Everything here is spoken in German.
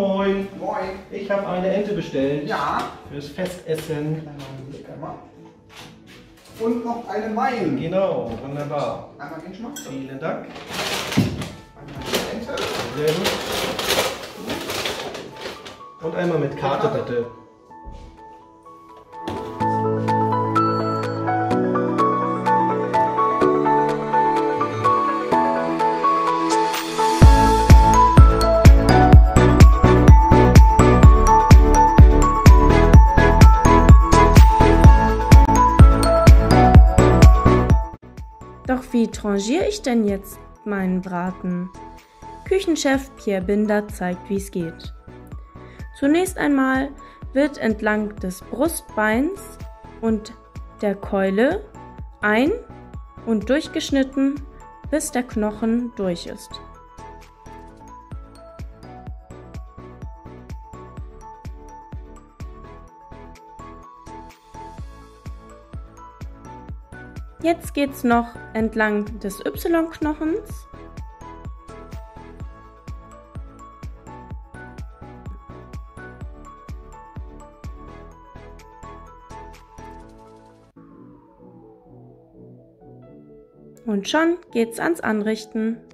moin. Moin. Ich habe eine Ente bestellt. Ja. Fürs Festessen. Kleiner Blick einmal. Und noch eine Wein. Genau, wunderbar. Einmal den Schmack. Vielen Dank. Einmal die Ente. Sehr gut. Und einmal mit Karte bitte. Doch wie tranchiere ich denn jetzt meinen Braten? Küchenchef Pierre Binder zeigt, wie es geht. Zunächst einmal wird entlang des Brustbeins und der Keule ein- und durchgeschnitten, bis der Knochen durch ist. Jetzt geht's noch entlang des Y-Knochens und schon geht's ans Anrichten.